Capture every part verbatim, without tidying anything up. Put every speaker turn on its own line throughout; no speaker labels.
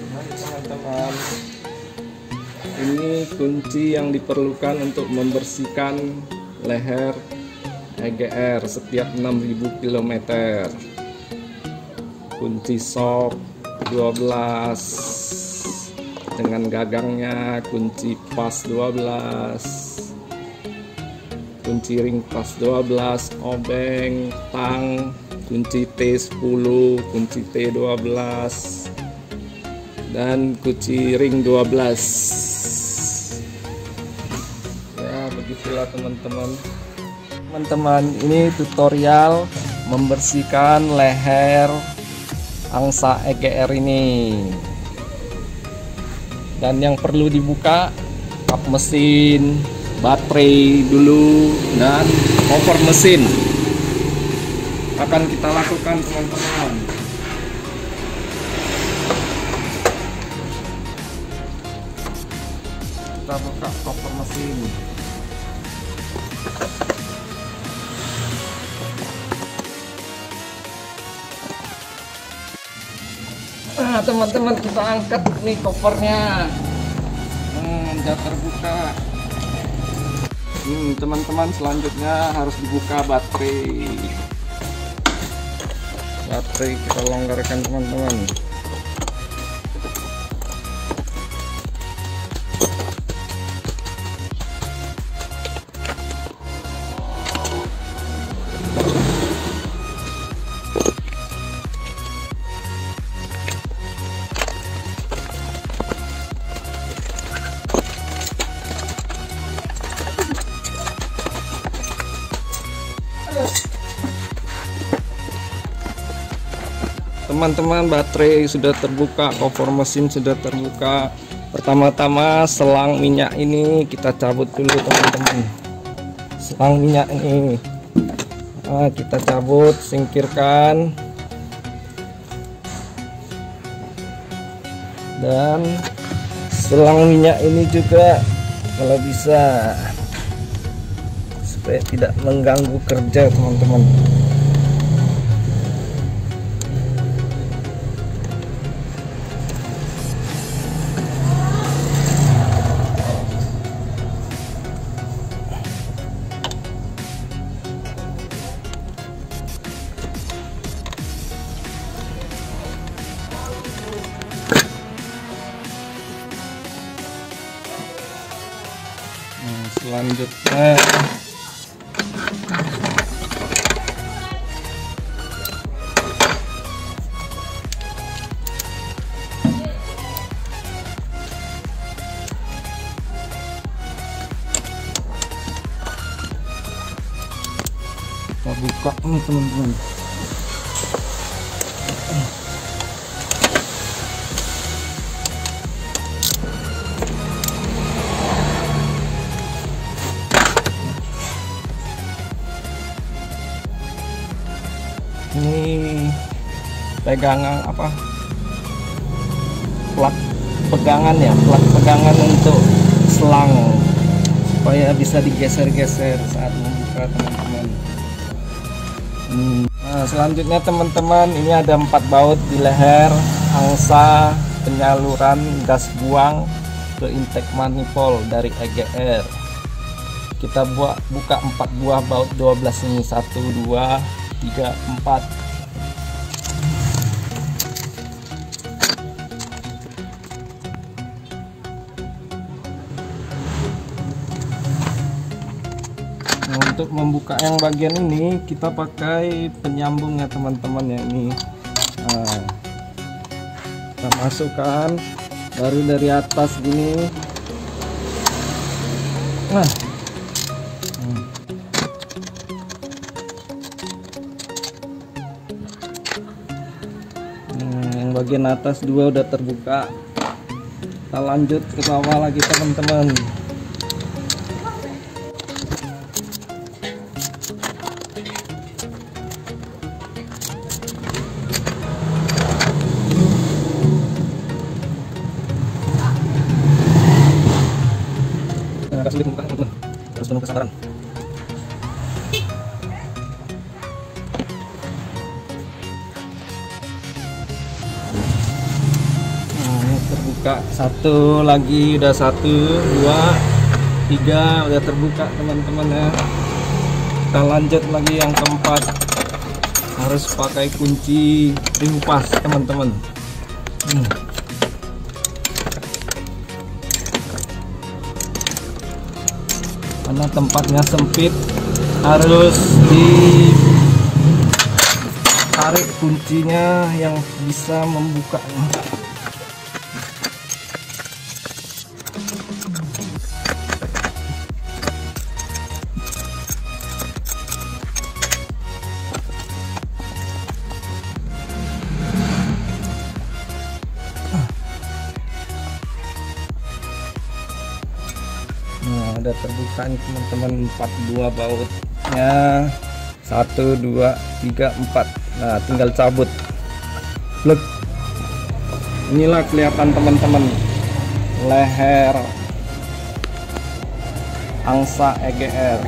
Nah, teman-teman, ini kunci yang diperlukan untuk membersihkan leher E G R setiap enam ribu kilometer. Kunci sok dua belas dengan gagangnya, kunci pas dua belas, kunci ring pas dua belas, obeng, tang, kunci T sepuluh, kunci T dua belas, dan kunci ring dua belas. Ya, begitulah teman-teman. Teman-teman, ini tutorial membersihkan leher angsa E G R ini. Dan yang perlu dibuka kap mesin, baterai dulu, dan cover mesin. Akan kita lakukan teman-teman. Kita buka cover mesin. Nah teman-teman, kita angkat nih covernya. Hmm, udah terbuka. Hmm, teman-teman, selanjutnya harus dibuka baterai. Baterai kita longgarkan teman-teman. Teman-teman, baterai sudah terbuka, cover mesin sudah terbuka. Pertama-tama selang minyak ini kita cabut dulu teman-teman. Selang minyak ini nah, kita cabut, singkirkan. Dan selang minyak ini juga kalau bisa supaya tidak mengganggu kerja teman-teman. Selanjutnya kita buka nih teman-teman. Ini pegangan apa, plat pegangan ya, plat pegangan untuk selang supaya bisa digeser-geser saat membuka teman-teman. hmm. Nah selanjutnya teman-teman, ini ada empat baut di leher angsa penyaluran gas buang ke intake manifold dari E G R. Kita buat buka empat buah baut dua belas ini, satu dua tiga empat. Nah, untuk membuka yang bagian ini kita pakai penyambung ya teman-teman ya, ini. Nah, kita masukkan baru dari atas gini. Nah, bagian atas dua udah terbuka. Kita lanjut ke bawah lagi teman-teman. Nah, agak sulit membuka teman-teman, harus penuh kesabaran. terbuka. Satu lagi, udah satu, dua, tiga, udah terbuka teman-teman ya. Kita lanjut lagi yang keempat, harus pakai kunci ringpas teman-teman. hmm. Karena tempatnya sempit, harus ditarik kuncinya yang bisa membukanya. Nah, udah terbuka nih teman-teman, empat dua bautnya, satu dua tiga empat. Nah, tinggal cabut plug. Inilah kelihatan teman-teman leher angsa E G R.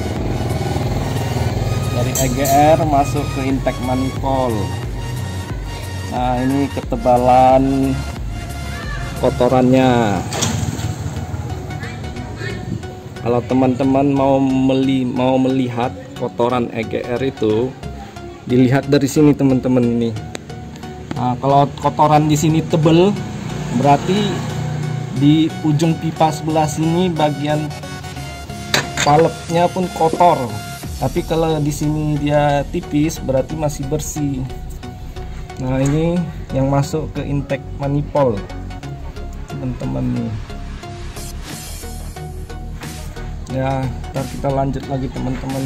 Dari E G R masuk ke intake manifold. Nah, ini ketebalan kotorannya. Kalau teman-teman mau meli mau melihat kotoran E G R itu, dilihat dari sini teman-teman ini. Nah, kalau kotoran di sini tebel, berarti di ujung pipa sebelah sini bagian palepnya pun kotor. Tapi kalau di sini dia tipis, berarti masih bersih. Nah, ini yang masuk ke intake manifold teman-teman nih. Ya, ntar kita lanjut lagi teman-teman.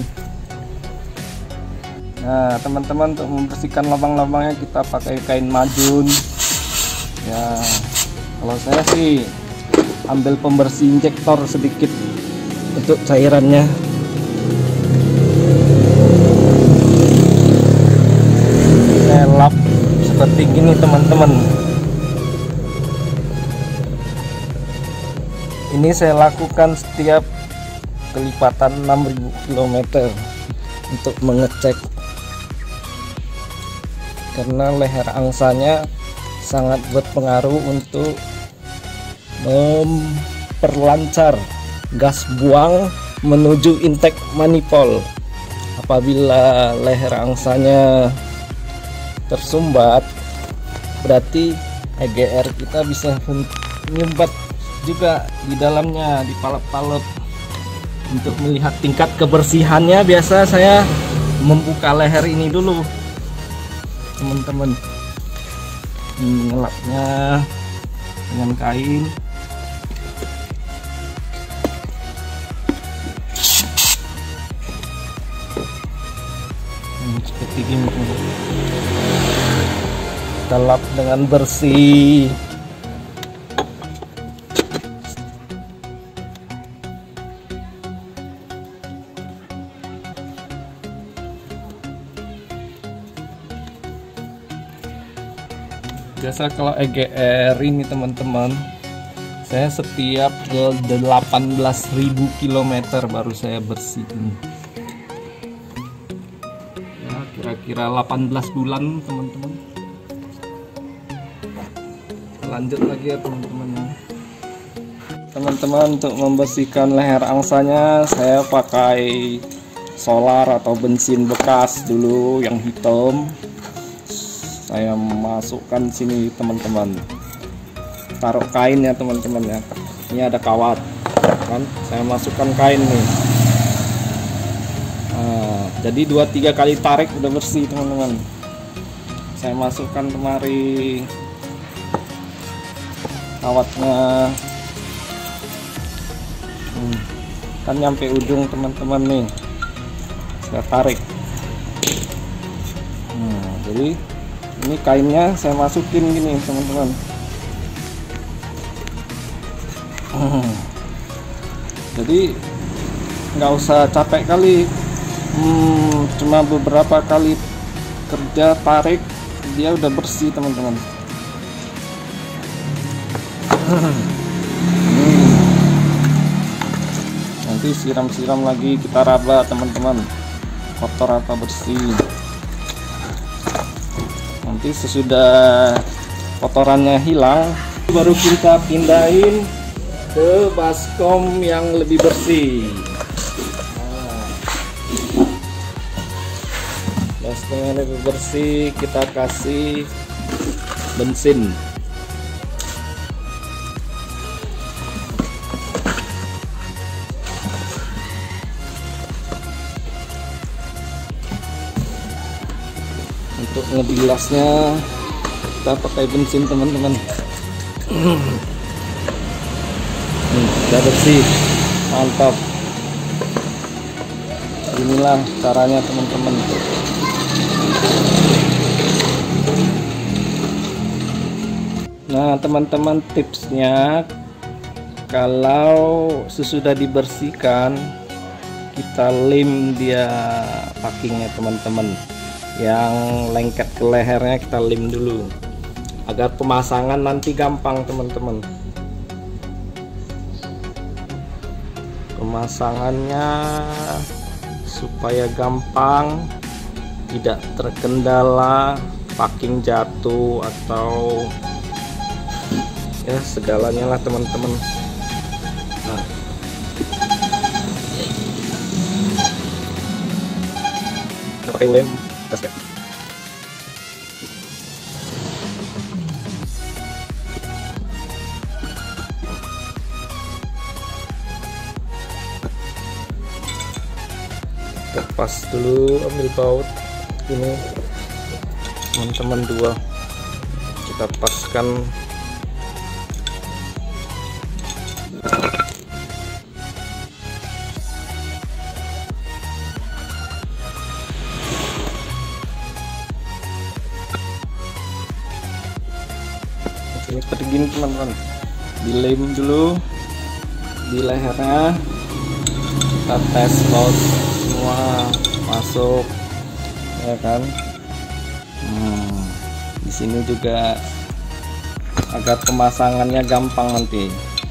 Nah, teman-teman, untuk membersihkan lubang-lubangnya kita pakai kain majun. Ya, kalau saya sih ambil pembersih injektor sedikit untuk cairannya. Saya lap seperti gini teman-teman. Ini saya lakukan setiap kelipatan enam ribu kilometer untuk mengecek, karena leher angsanya sangat berpengaruh untuk memperlancar gas buang menuju intake manifold. Apabila leher angsanya tersumbat, berarti E G R kita bisa menyumbat juga di dalamnya, di palet-palet. Untuk melihat tingkat kebersihannya, biasa saya membuka leher ini dulu teman-teman, mengelapnya dengan kain. Hmm, seperti ini, kita lap dengan bersih. Biasa kalau E G R ini teman-teman, saya setiap delapan belas ribu kilometer baru saya bersihin. Ya, kira-kira delapan belas bulan teman-teman. Lanjut lagi ya teman-teman. Teman-teman, untuk membersihkan leher angsanya saya pakai solar atau bensin bekas dulu yang hitam. Saya masukkan sini teman-teman, taruh kain ya teman-teman ya. Ini ada kawat kan, saya masukkan kain nih. Nah, jadi dua tiga kali tarik udah bersih teman-teman. Saya masukkan kemari kawatnya. Hmm, kan nyampe ujung teman-teman nih, saya tarik. Hmm, jadi ini kainnya saya masukin gini teman-teman. Hmm. Jadi nggak usah capek kali, hmm, cuma beberapa kali kerja tarik dia udah bersih teman-teman. Hmm. Nanti siram-siram lagi, kita raba teman-teman, kotor atau bersih. Nanti sesudah kotorannya hilang, baru kita pindahin ke baskom yang lebih bersih. Nah, baskom yang lebih bersih kita kasih bensin. Untuk ngebilasnya kita pakai bensin, teman-teman. Nih, udah bersih, mantap. Inilah caranya, teman-teman. Nah, teman-teman, tipsnya kalau sesudah dibersihkan kita lem dia packingnya, teman-teman. Yang lengket ke lehernya kita lem dulu agar pemasangan nanti gampang, teman-teman. Pemasangannya supaya gampang, tidak terkendala packing jatuh atau ya segalanya lah, teman-teman. Nah, kita pakai lem gas ya. Lepas dulu, ambil baut ini, teman-teman, dua kita paskan. Ini seperti gini, teman-teman, dilem dulu di lehernya, kita tes baut semua masuk, ya kan. Hmm, di sini juga agar pemasangannya gampang nanti.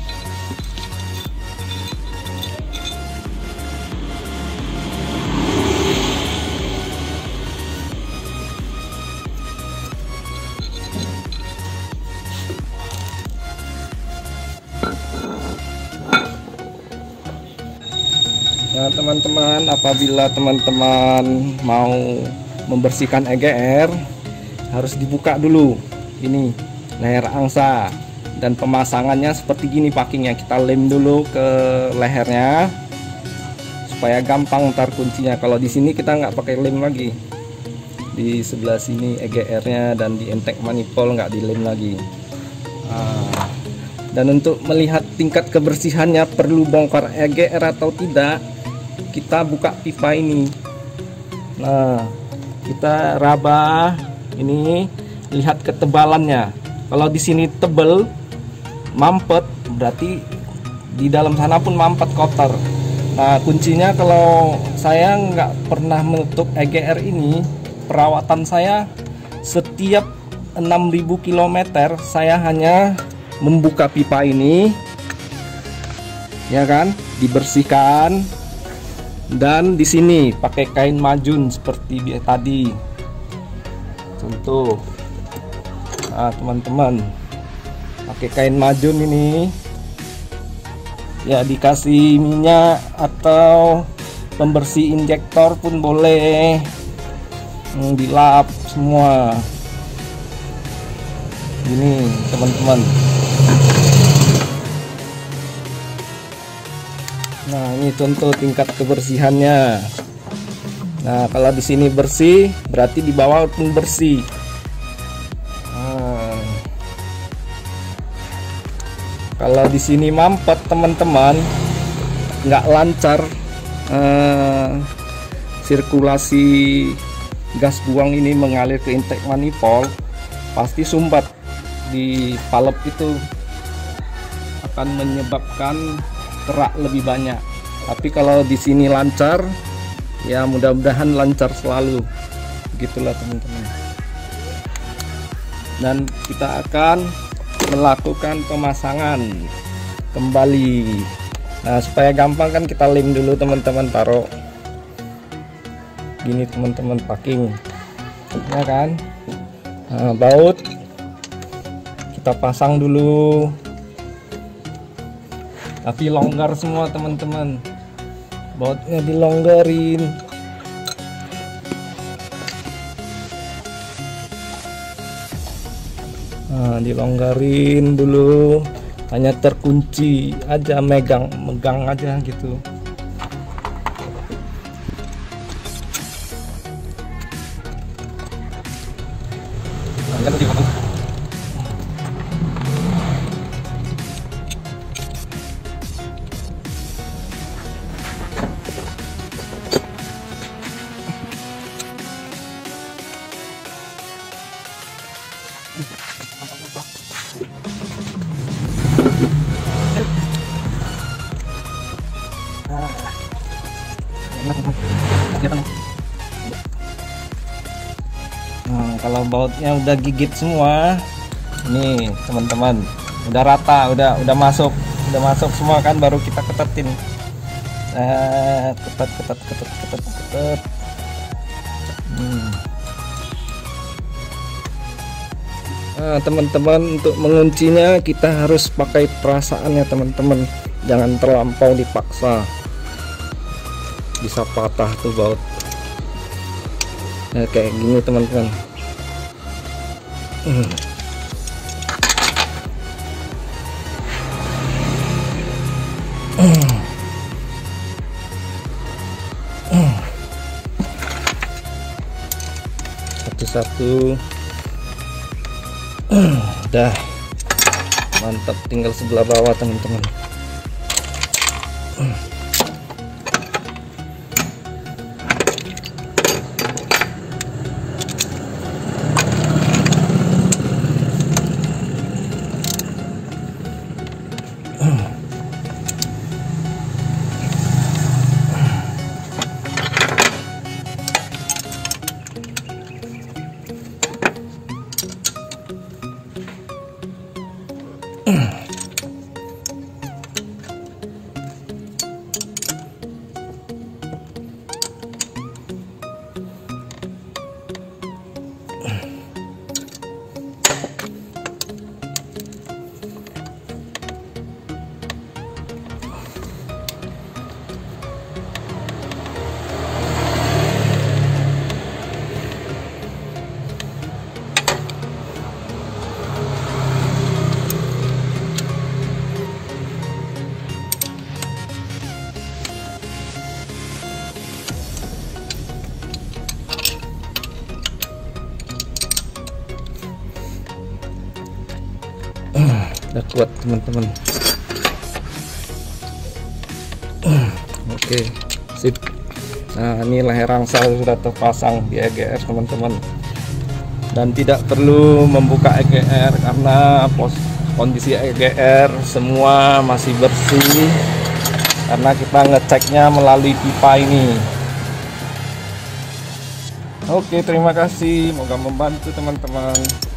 Nah, teman-teman, apabila teman-teman mau membersihkan E G R, harus dibuka dulu ini leher angsa, dan pemasangannya seperti gini packingnya. Kita lem dulu ke lehernya supaya gampang ntar kuncinya. Kalau di sini kita nggak pakai lem lagi, di sebelah sini E G R-nya dan di intake manifold nggak dilem lagi. Nah, dan untuk melihat tingkat kebersihannya perlu bongkar E G R atau tidak, kita buka pipa ini. Nah, kita raba ini, lihat ketebalannya. Kalau di sini tebel, mampet, berarti di dalam sana pun mampet, kotor. Nah, kuncinya kalau saya nggak pernah menutup E G R ini, perawatan saya setiap enam ribu kilometer saya hanya membuka pipa ini, ya kan, dibersihkan. Dan di sini pakai kain majun seperti tadi, contoh. Nah, teman-teman, pakai kain majun ini, ya dikasih minyak atau pembersih injektor pun boleh, hmm, dilap semua. Ini, teman-teman. Nah, ini contoh tingkat kebersihannya. Nah, kalau di sini bersih, berarti di bawah pun bersih. Nah, kalau di sini mampet, teman-teman, nggak lancar eh, sirkulasi gas buang ini mengalir ke intake manifold, pasti sumbat di valve itu, akan menyebabkan kerak lebih banyak. Tapi kalau di sini lancar, ya mudah-mudahan lancar selalu. Begitulah, teman-teman. Dan kita akan melakukan pemasangan kembali. Nah, supaya gampang kan kita lem dulu, teman-teman, taruh gini, teman-teman, packing, ya kan. Nah, baut kita pasang dulu, tapi longgar semua teman-teman, bautnya dilonggarin. Nah, dilonggarin dulu, hanya terkunci aja, megang megang aja gitu. Nah, Nah, kalau bautnya udah gigit semua, nih teman-teman, udah rata, udah udah masuk, udah masuk semua kan, baru kita ketetin. Nah, ketet ketet ketet ketet ketet. Hmm. Nah, teman-teman, untuk menguncinya kita harus pakai perasaan ya teman-teman, jangan terlampau dipaksa, bisa patah tuh baut. Nah, kayak gini teman-teman. Hmm. Hmm. Hmm. Satu-satu. Hmm. Dah mantap, tinggal sebelah bawah teman-teman. Hmm. Udah kuat teman-teman. Oke, sip. Nah, ini leher rangsal sudah terpasang di E G R teman-teman, dan tidak perlu membuka E G R karena pos kondisi E G R semua masih bersih karena kita ngeceknya melalui pipa ini. Oke, terima kasih, semoga membantu teman-teman.